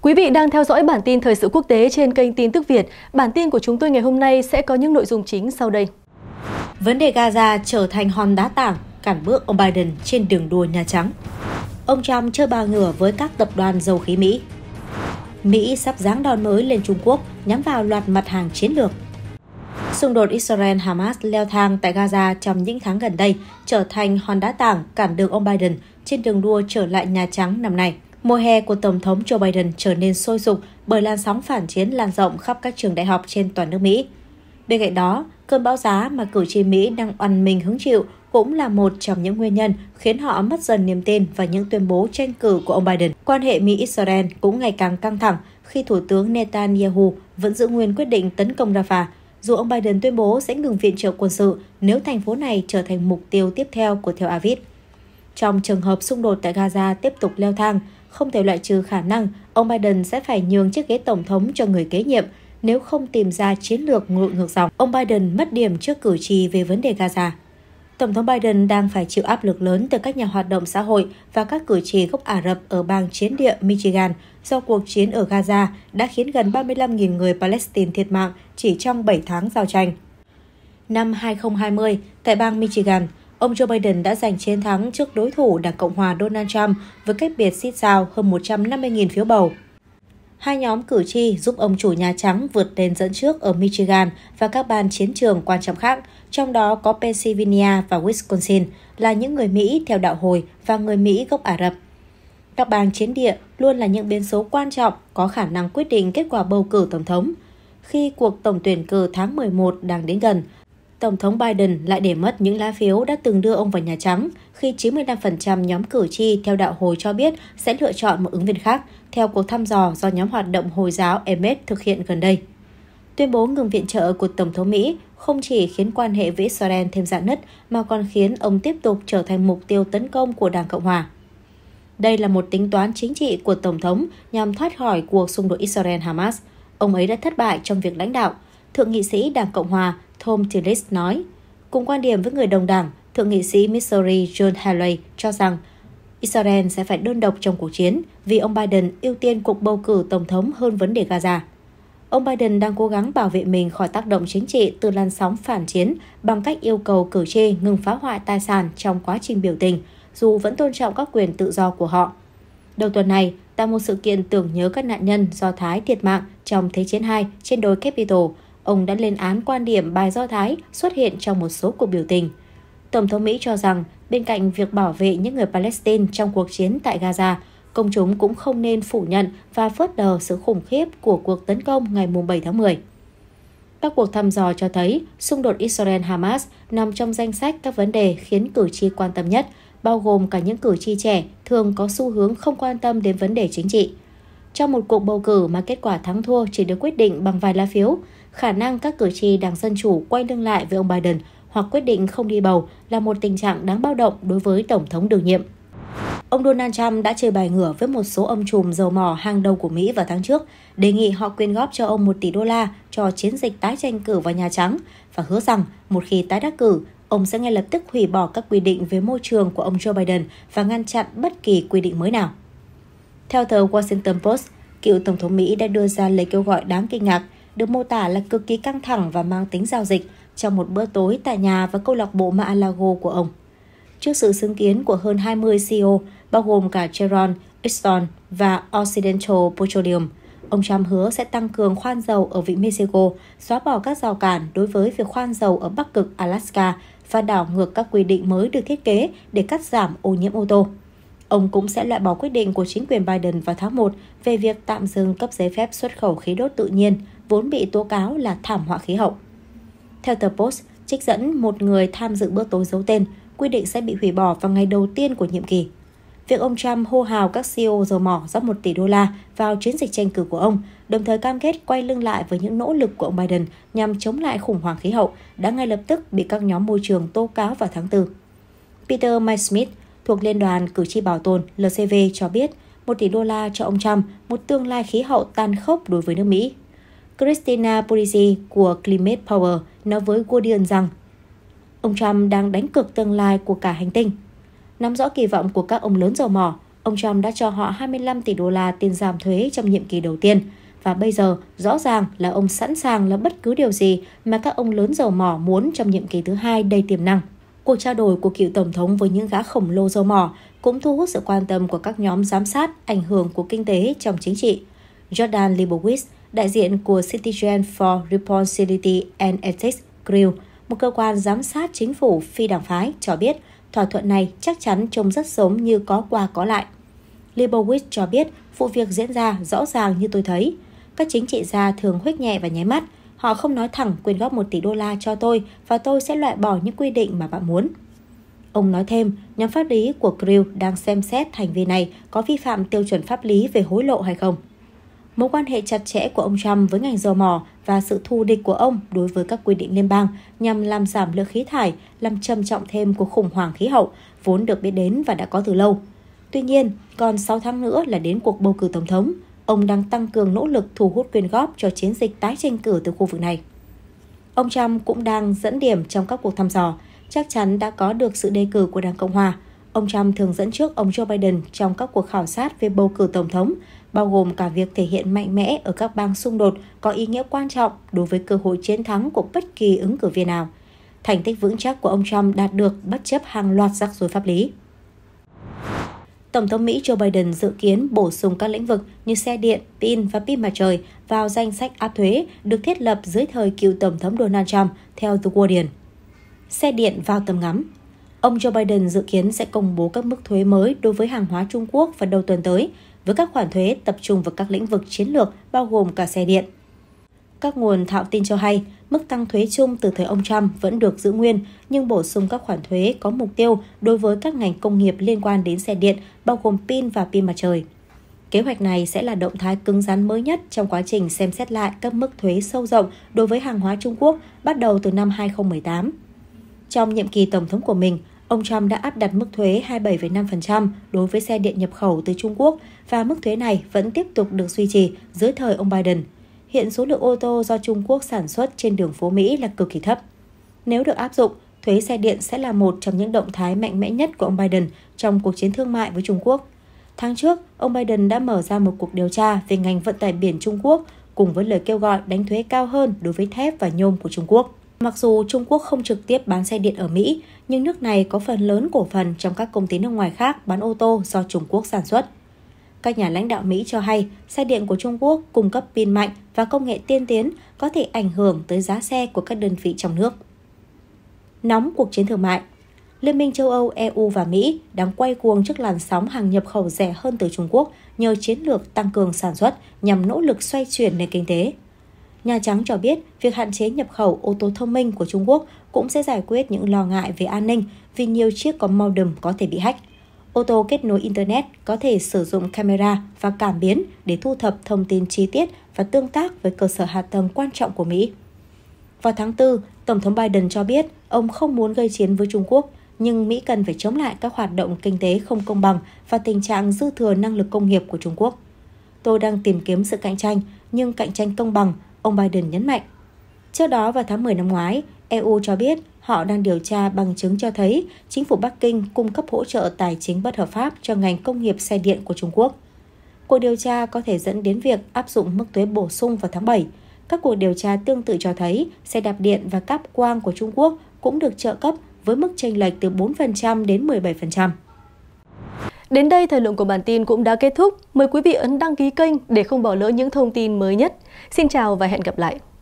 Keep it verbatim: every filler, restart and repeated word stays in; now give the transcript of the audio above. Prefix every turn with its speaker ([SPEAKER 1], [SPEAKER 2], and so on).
[SPEAKER 1] Quý vị đang theo dõi bản tin thời sự quốc tế trên kênh Tin tức Việt. Bản tin của chúng tôi ngày hôm nay sẽ có những nội dung chính sau đây.
[SPEAKER 2] Vấn đề Gaza trở thành hòn đá tảng cản bước ông Biden trên đường đua Nhà Trắng. Ông Trump chơi bào ngửa với các tập đoàn dầu khí Mỹ. Mỹ sắp giáng đòn mới lên Trung Quốc nhắm vào loạt mặt hàng chiến lược. Xung đột Israel-Hamas leo thang tại Gaza trong những tháng gần đây trở thành hòn đá tảng cản đường ông Biden trên đường đua trở lại Nhà Trắng năm nay. Mùa hè của Tổng thống Joe Biden trở nên sôi sục bởi làn sóng phản chiến lan rộng khắp các trường đại học trên toàn nước Mỹ. Bên cạnh đó, cơn bão giá mà cử tri Mỹ đang oằn mình hứng chịu cũng là một trong những nguyên nhân khiến họ mất dần niềm tin vào những tuyên bố tranh cử của ông Biden. Quan hệ Mỹ-Israel cũng ngày càng căng thẳng khi Thủ tướng Netanyahu vẫn giữ nguyên quyết định tấn công Rafah, dù ông Biden tuyên bố sẽ ngừng viện trợ quân sự nếu thành phố này trở thành mục tiêu tiếp theo của Tel Aviv. Trong trường hợp xung đột tại Gaza tiếp tục leo thang, không thể loại trừ khả năng ông Biden sẽ phải nhường chiếc ghế tổng thống cho người kế nhiệm nếu không tìm ra chiến lược ngược ngược dòng. Ông Biden mất điểm trước cử tri về vấn đề Gaza. Tổng thống Biden đang phải chịu áp lực lớn từ các nhà hoạt động xã hội và các cử tri gốc Ả Rập ở bang chiến địa Michigan do cuộc chiến ở Gaza đã khiến gần ba mươi lăm nghìn người Palestine thiệt mạng chỉ trong bảy tháng giao tranh. Năm hai không hai không, tại bang Michigan, ông Joe Biden đã giành chiến thắng trước đối thủ Đảng Cộng hòa Donald Trump với cách biệt xít sao hơn một trăm năm mươi nghìn phiếu bầu. Hai nhóm cử tri giúp ông chủ Nhà Trắng vượt lên dẫn trước ở Michigan và các bang chiến trường quan trọng khác, trong đó có Pennsylvania và Wisconsin, là những người Mỹ theo đạo Hồi và người Mỹ gốc Ả Rập. Các bang chiến địa luôn là những biến số quan trọng có khả năng quyết định kết quả bầu cử tổng thống. Khi cuộc tổng tuyển cử tháng mười một đang đến gần, Tổng thống Biden lại để mất những lá phiếu đã từng đưa ông vào Nhà Trắng khi chín mươi lăm phần trăm nhóm cử tri theo đạo Hồi cho biết sẽ lựa chọn một ứng viên khác, theo cuộc thăm dò do nhóm hoạt động Hồi giáo Emmet thực hiện gần đây. Tuyên bố ngừng viện trợ của Tổng thống Mỹ không chỉ khiến quan hệ với Israel thêm rạn nứt mà còn khiến ông tiếp tục trở thành mục tiêu tấn công của Đảng Cộng hòa. Đây là một tính toán chính trị của Tổng thống nhằm thoát khỏi cuộc xung đột Israel-Hamas. Ông ấy đã thất bại trong việc lãnh đạo. Thượng nghị sĩ Đảng Cộng hòa Thom Tillis nói. Cùng quan điểm với người đồng đảng, Thượng nghị sĩ Missouri John Hawley cho rằng Israel sẽ phải đơn độc trong cuộc chiến vì ông Biden ưu tiên cuộc bầu cử tổng thống hơn vấn đề Gaza. Ông Biden đang cố gắng bảo vệ mình khỏi tác động chính trị từ làn sóng phản chiến bằng cách yêu cầu cử tri ngừng phá hoại tài sản trong quá trình biểu tình, dù vẫn tôn trọng các quyền tự do của họ. Đầu tuần này, tại một sự kiện tưởng nhớ các nạn nhân Do Thái thiệt mạng trong Thế chiến hai trên đồi Capitol, ông đã lên án quan điểm bài Do Thái xuất hiện trong một số cuộc biểu tình. Tổng thống Mỹ cho rằng bên cạnh việc bảo vệ những người Palestine trong cuộc chiến tại Gaza, công chúng cũng không nên phủ nhận và phớt lờ sự khủng khiếp của cuộc tấn công ngày bảy tháng mười. Các cuộc thăm dò cho thấy xung đột Israel-Hamas nằm trong danh sách các vấn đề khiến cử tri quan tâm nhất, bao gồm cả những cử tri trẻ thường có xu hướng không quan tâm đến vấn đề chính trị. Trong một cuộc bầu cử mà kết quả thắng thua chỉ được quyết định bằng vài lá phiếu, khả năng các cử tri Đảng Dân Chủ quay lưng lại với ông Biden hoặc quyết định không đi bầu là một tình trạng đáng báo động đối với Tổng thống đương nhiệm. Ông Donald Trump đã chơi bài ngửa với một số ông trùm dầu mỏ hàng đầu của Mỹ vào tháng trước, đề nghị họ quyên góp cho ông một tỷ đô la cho chiến dịch tái tranh cử vào Nhà Trắng và hứa rằng một khi tái đắc cử, ông sẽ ngay lập tức hủy bỏ các quy định về môi trường của ông Joe Biden và ngăn chặn bất kỳ quy định mới nào. Theo tờ Washington Post, cựu Tổng thống Mỹ đã đưa ra lời kêu gọi đáng kinh ngạc, được mô tả là cực kỳ căng thẳng và mang tính giao dịch trong một bữa tối tại nhà và câu lạc bộ Mar-a-Lago của ông. Trước sự chứng kiến của hơn hai mươi xê e ô, bao gồm cả Chevron, Exxon và Occidental Petroleum, ông Trump hứa sẽ tăng cường khoan dầu ở Vịnh Mexico, xóa bỏ các rào cản đối với việc khoan dầu ở Bắc Cực Alaska và đảo ngược các quy định mới được thiết kế để cắt giảm ô nhiễm ô tô. Ông cũng sẽ loại bỏ quyết định của chính quyền Biden vào tháng một về việc tạm dừng cấp giấy phép xuất khẩu khí đốt tự nhiên, vốn bị tố cáo là thảm họa khí hậu. Theo tờ Post, trích dẫn một người tham dự bữa tối giấu tên, quy định sẽ bị hủy bỏ vào ngày đầu tiên của nhiệm kỳ. Việc ông Trump hô hào các xê e ô dầu mỏ rót một tỷ đô la vào chiến dịch tranh cử của ông, đồng thời cam kết quay lưng lại với những nỗ lực của ông Biden nhằm chống lại khủng hoảng khí hậu, đã ngay lập tức bị các nhóm môi trường tố cáo vào tháng tư. Peter Mike-Smith thuộc Liên đoàn Cử tri Bảo tồn L C V cho biết một tỷ đô la cho ông Trump, một tương lai khí hậu tàn khốc đối với nước Mỹ. Christina Puglisi của Climate Power nói với Guardian rằng ông Trump đang đánh cược tương lai của cả hành tinh. Nắm rõ kỳ vọng của các ông lớn dầu mỏ, ông Trump đã cho họ hai mươi lăm tỷ đô la tiền giảm thuế trong nhiệm kỳ đầu tiên. Và bây giờ, rõ ràng là ông sẵn sàng làm bất cứ điều gì mà các ông lớn dầu mỏ muốn trong nhiệm kỳ thứ hai đầy tiềm năng. Cuộc trao đổi của cựu Tổng thống với những gã khổng lồ dầu mỏ cũng thu hút sự quan tâm của các nhóm giám sát ảnh hưởng của kinh tế trong chính trị. Jordan Leibowitz, đại diện của Citizen for Responsibility and Ethics, C R I L, một cơ quan giám sát chính phủ phi đảng phái, cho biết thỏa thuận này chắc chắn trông rất giống như có qua có lại. Leibowitz cho biết vụ việc diễn ra rõ ràng như tôi thấy. Các chính trị gia thường huých nhẹ và nháy mắt. Họ không nói thẳng quyên góp một tỷ đô la cho tôi và tôi sẽ loại bỏ những quy định mà bạn muốn. Ông nói thêm, nhóm pháp lý của C R I L đang xem xét hành vi này có vi phạm tiêu chuẩn pháp lý về hối lộ hay không. Mối quan hệ chặt chẽ của ông Trump với ngành dầu mỏ và sự thù địch của ông đối với các quy định liên bang nhằm làm giảm lượng khí thải, làm trầm trọng thêm cuộc khủng hoảng khí hậu, vốn được biết đến và đã có từ lâu. Tuy nhiên, còn sáu tháng nữa là đến cuộc bầu cử tổng thống. Ông đang tăng cường nỗ lực thu hút quyên góp cho chiến dịch tái tranh cử từ khu vực này. Ông Trump cũng đang dẫn điểm trong các cuộc thăm dò, chắc chắn đã có được sự đề cử của Đảng Cộng Hòa. Ông Trump thường dẫn trước ông Joe Biden trong các cuộc khảo sát về bầu cử tổng thống, bao gồm cả việc thể hiện mạnh mẽ ở các bang xung đột có ý nghĩa quan trọng đối với cơ hội chiến thắng của bất kỳ ứng cử viên nào. Thành tích vững chắc của ông Trump đạt được bất chấp hàng loạt rắc rối pháp lý. Tổng thống Mỹ Joe Biden dự kiến bổ sung các lĩnh vực như xe điện, pin và pin mặt trời vào danh sách áp thuế được thiết lập dưới thời cựu Tổng thống Donald Trump, theo The Guardian. Xe điện vào tầm ngắm. Ông Joe Biden dự kiến sẽ công bố các mức thuế mới đối với hàng hóa Trung Quốc vào đầu tuần tới, với các khoản thuế tập trung vào các lĩnh vực chiến lược bao gồm cả xe điện. Các nguồn thạo tin cho hay, mức tăng thuế chung từ thời ông Trump vẫn được giữ nguyên, nhưng bổ sung các khoản thuế có mục tiêu đối với các ngành công nghiệp liên quan đến xe điện, bao gồm pin và pin mặt trời. Kế hoạch này sẽ là động thái cứng rắn mới nhất trong quá trình xem xét lại các mức thuế sâu rộng đối với hàng hóa Trung Quốc bắt đầu từ năm hai không một tám. Trong nhiệm kỳ tổng thống của mình, ông Trump đã áp đặt mức thuế hai mươi bảy phẩy năm phần trăm đối với xe điện nhập khẩu từ Trung Quốc và mức thuế này vẫn tiếp tục được duy trì dưới thời ông Biden. Hiện số lượng ô tô do Trung Quốc sản xuất trên đường phố Mỹ là cực kỳ thấp. Nếu được áp dụng, thuế xe điện sẽ là một trong những động thái mạnh mẽ nhất của ông Biden trong cuộc chiến thương mại với Trung Quốc. Tháng trước, ông Biden đã mở ra một cuộc điều tra về ngành vận tải biển Trung Quốc cùng với lời kêu gọi đánh thuế cao hơn đối với thép và nhôm của Trung Quốc. Mặc dù Trung Quốc không trực tiếp bán xe điện ở Mỹ, nhưng nước này có phần lớn cổ phần trong các công ty nước ngoài khác bán ô tô do Trung Quốc sản xuất. Các nhà lãnh đạo Mỹ cho hay, xe điện của Trung Quốc cung cấp pin mạnh và công nghệ tiên tiến có thể ảnh hưởng tới giá xe của các đơn vị trong nước. Nóng cuộc chiến thương mại. Liên minh châu Âu, E U và Mỹ đang quay cuồng trước làn sóng hàng nhập khẩu rẻ hơn từ Trung Quốc nhờ chiến lược tăng cường sản xuất nhằm nỗ lực xoay chuyển nền kinh tế. Nhà Trắng cho biết việc hạn chế nhập khẩu ô tô thông minh của Trung Quốc cũng sẽ giải quyết những lo ngại về an ninh vì nhiều chiếc có modem có thể bị hack. Ô tô kết nối Internet có thể sử dụng camera và cảm biến để thu thập thông tin chi tiết và tương tác với cơ sở hạ tầng quan trọng của Mỹ. Vào tháng tư, Tổng thống Biden cho biết ông không muốn gây chiến với Trung Quốc, nhưng Mỹ cần phải chống lại các hoạt động kinh tế không công bằng và tình trạng dư thừa năng lực công nghiệp của Trung Quốc. Tôi đang tìm kiếm sự cạnh tranh, nhưng cạnh tranh công bằng, ông Biden nhấn mạnh. Trước đó vào tháng mười năm ngoái, E U cho biết họ đang điều tra bằng chứng cho thấy chính phủ Bắc Kinh cung cấp hỗ trợ tài chính bất hợp pháp cho ngành công nghiệp xe điện của Trung Quốc. Cuộc điều tra có thể dẫn đến việc áp dụng mức thuế bổ sung vào tháng bảy. Các cuộc điều tra tương tự cho thấy xe đạp điện và cáp quang của Trung Quốc cũng được trợ cấp với mức chênh lệch từ bốn phần trăm đến mười bảy phần trăm.
[SPEAKER 1] Đến đây, thời lượng của bản tin cũng đã kết thúc. Mời quý vị ấn đăng ký kênh để không bỏ lỡ những thông tin mới nhất. Xin chào và hẹn gặp lại!